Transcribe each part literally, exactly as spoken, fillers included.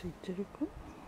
ついてるか。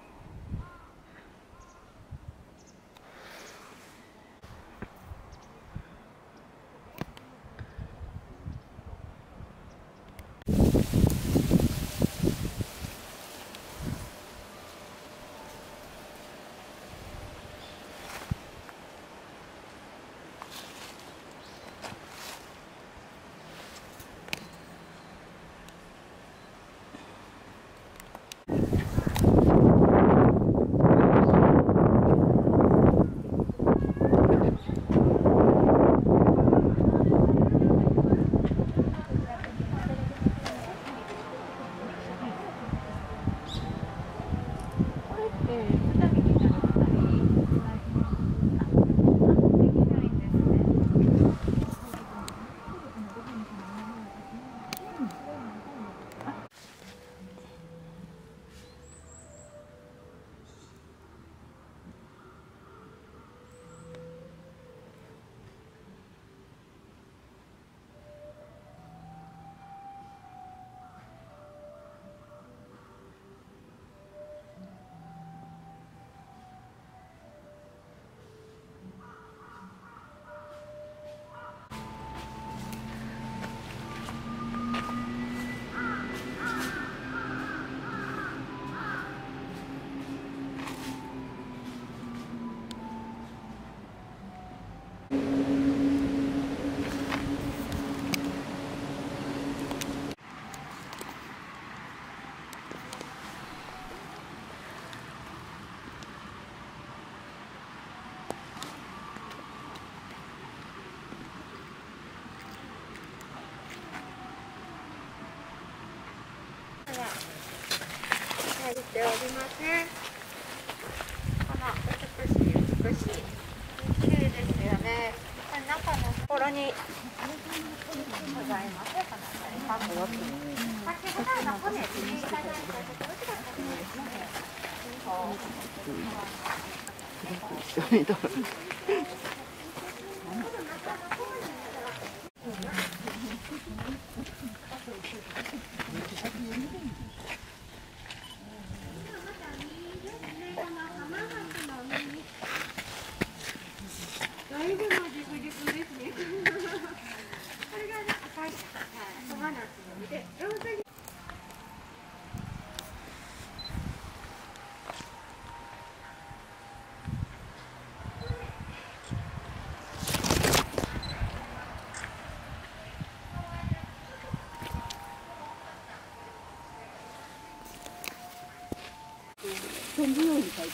入っておりますね。この美しい美しい綺麗ですよね。これ中のところにございます。この辺り角よく先ほどの骨にいただいたところではですね。 一緒に撮る。 だいぶのジグジグですね。これがね、赤い小花つで、ローザリー。 飛ぶように書いてる。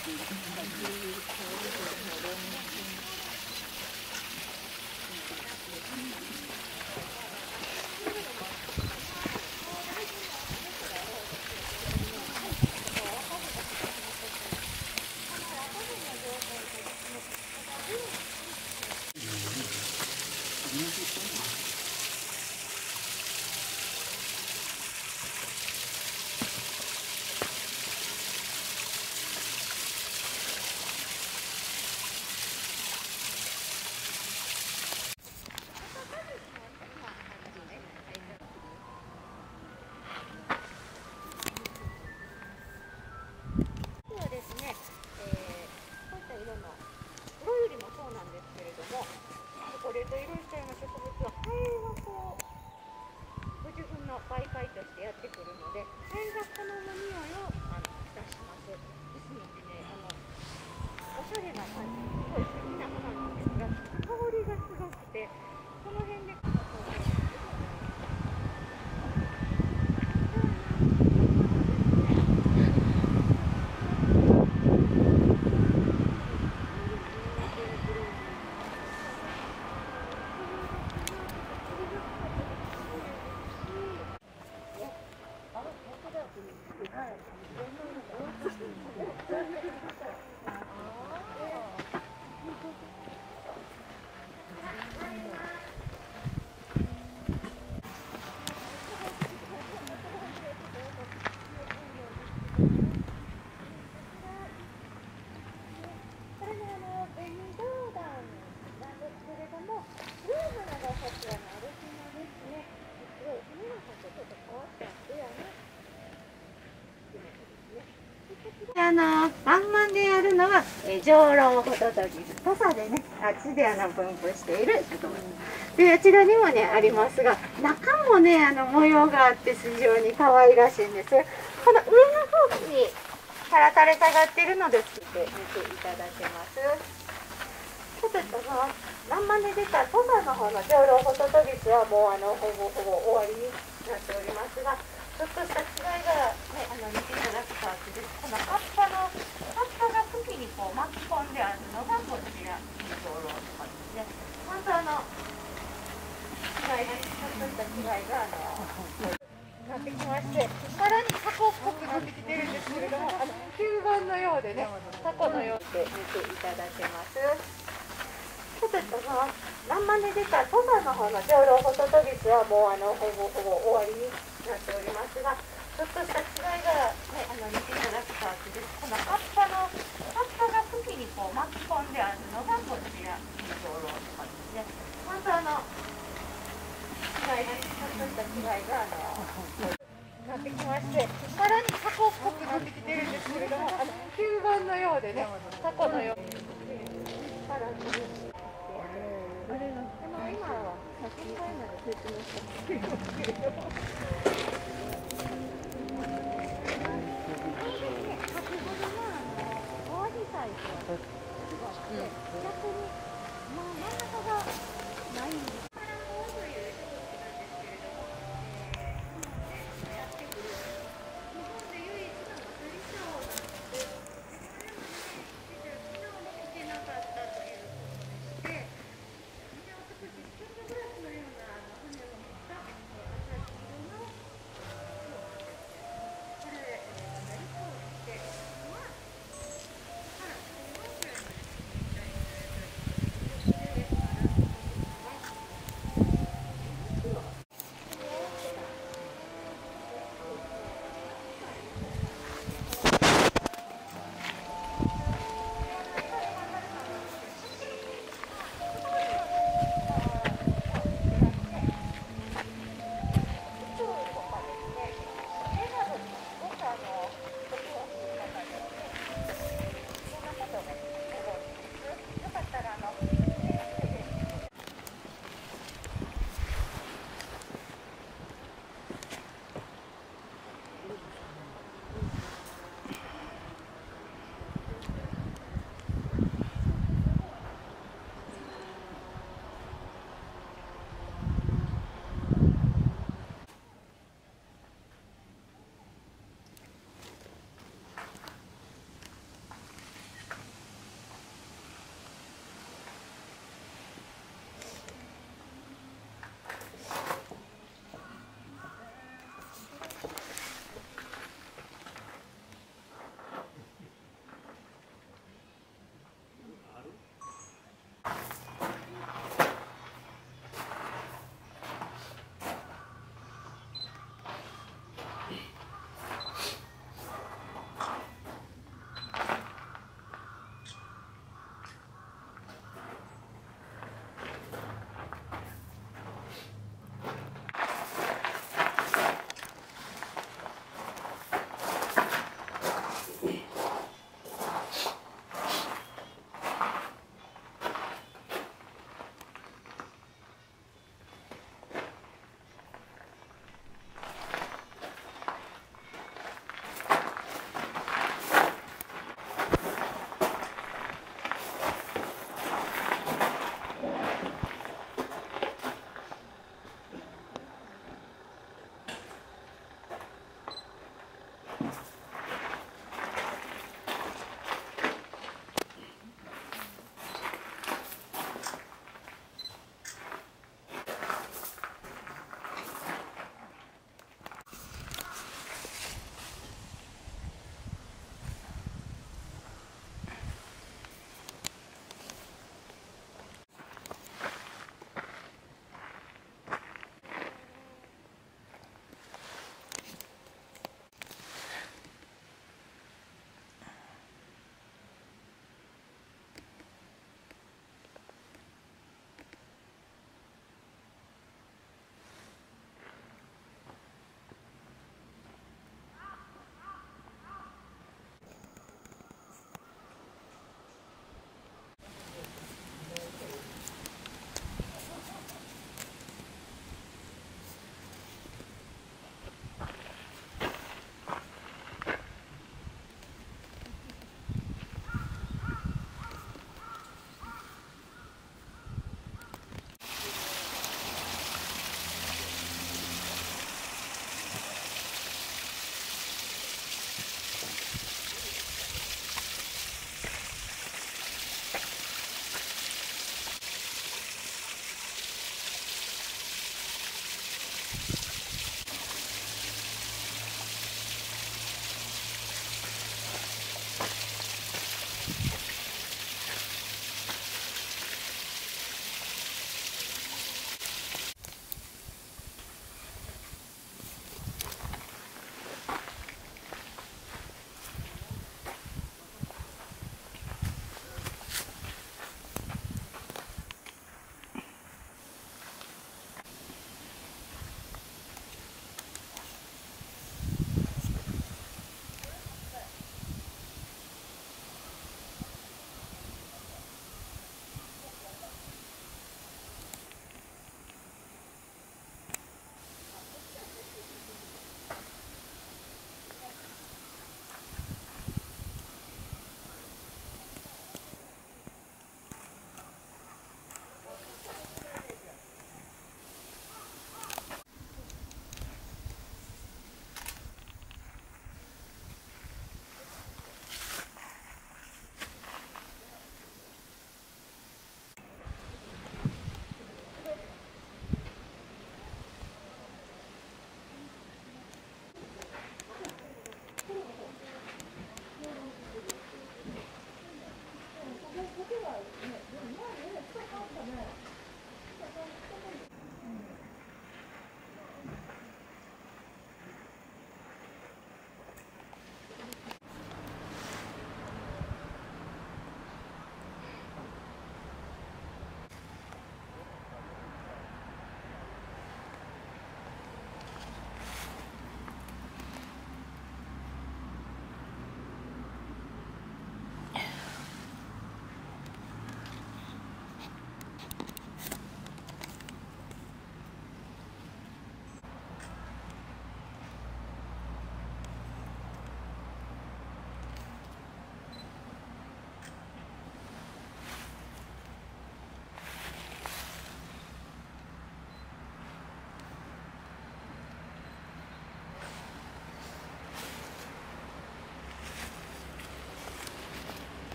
あのバンマンでやるのは、えー、上老ホトトギス、土佐でね、あっちであの分布している植物で、あちらにもねありますが、中もねあの模様があって非常に可愛らしいんです。この上の方に原垂れ下がっているのでつけて見ていただけます。ちょっとそのバンマンで出た土佐の方の上老ホトトギスはもうあのほぼほぼ終わりになっておりますが、ちょっとした違いが、ね、あの見ていただくとあってです。この葉っぱの葉っぱが茎にこう巻き込んであるのがこちら上老とかですね。まずあの違いがちょっとした違いがあのなってきまして、さらにタコっぽくなってきてるんですけれども、あの吸盤のようでね、タコのようで見ていただけます。ちょっとそのバンマンで出た土佐の方の上老ホトトギスはもうあのほぼほぼ終わりになっておりますが、ちょっとした違いが、ね、あの見ていただくとあってです。この葉っぱの葉っぱが茎にこう巻き込んであるのがこちら上老とかですね。まずあの違いがちょっとした違いがあのなってきまして、さらにタコっぽくなってきてるんですけれども、あの吸盤のようでね、タコのように。さらにあれが、まあ、今は先ほどまで説明したんですけど、先ほどのあのおアジサイとは違って、逆に、まあ、真ん中がないんです。パラゴーという植物なんですけれども、えー、日本でやってくる、日本で唯一の祭りショーなんです。で、これもね、実は昨日も来てなかったということでして、少しステンドグラスのようなあの羽を持った赤黄色の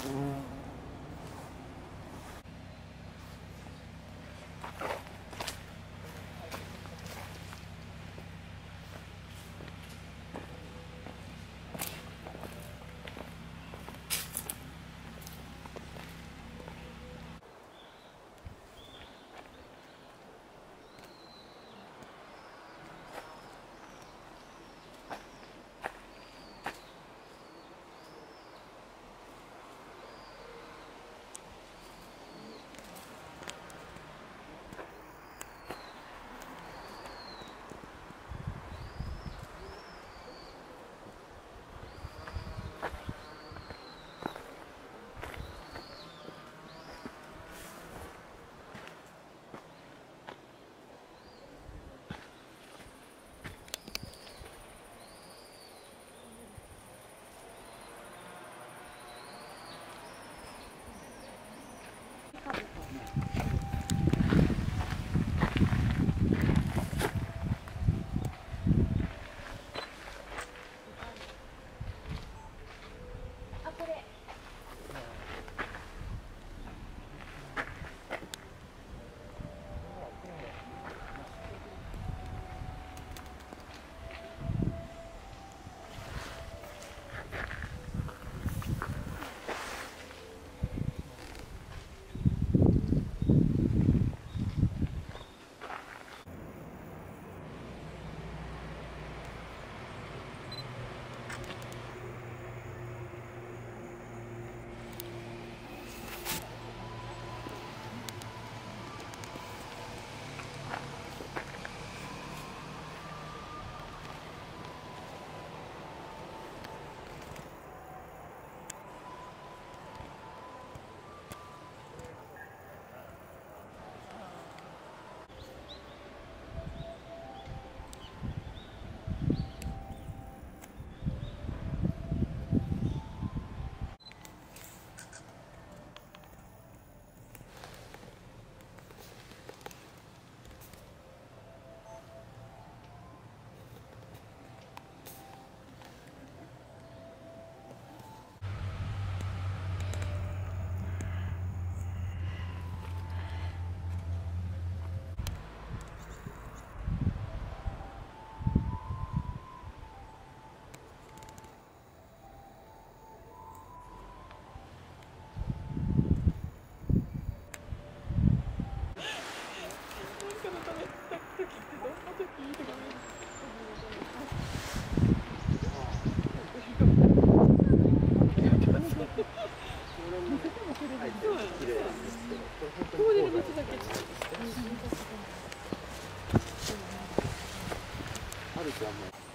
春ちゃんも